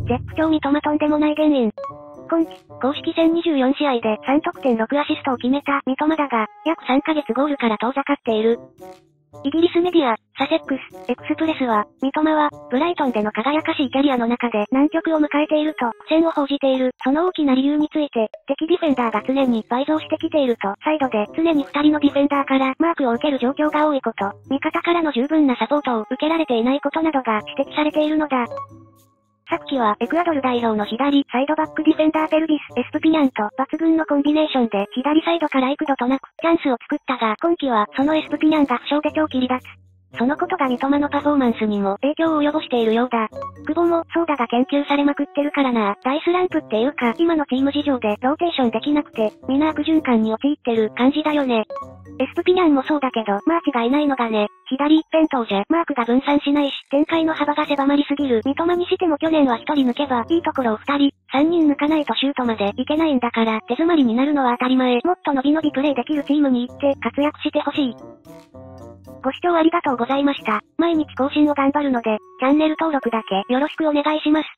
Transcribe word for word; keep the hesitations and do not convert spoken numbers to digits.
絶不調三笘とんでもない原因。今季、公式戦にじゅうよんしあいでさんとくてんろくアシストを決めた三笘だが、約さんかげつゴールから遠ざかっている。イギリスメディア、サセックス、エクスプレスは、三笘は、ブライトンでの輝かしいキャリアの中で難局を迎えていると苦戦を報じている。その大きな理由について、敵ディフェンダーが常に倍増してきていると、サイドで常にふたりのディフェンダーからマークを受ける状況が多いこと、味方からの十分なサポートを受けられていないことなどが指摘されているのだ。昨季はエクアドル代表の左サイドバックディフェンダーペルビス・エスプピニャンと抜群のコンビネーションで左サイドから幾度となくチャンスを作ったが、今季はそのエスプピニャンが負傷で長期離脱。そのことが三笘のパフォーマンスにも影響を及ぼしているようだ。久保もそうだが研究されまくってるからな。大スランプっていうか今のチーム事情でローテーションできなくて、皆悪循環に陥ってる感じだよね。エスプピニャンもそうだけど、マーチがいないのがね、左一辺倒じゃマークが分散しないし、展開の幅が狭まりすぎる。三笘にしても去年は一人抜けば、いいところを二人、三人抜かないとシュートまでいけないんだから、手詰まりになるのは当たり前。もっと伸び伸びプレイできるチームに行って活躍してほしい。ご視聴ありがとうございました。毎日更新を頑張るので、チャンネル登録だけよろしくお願いします。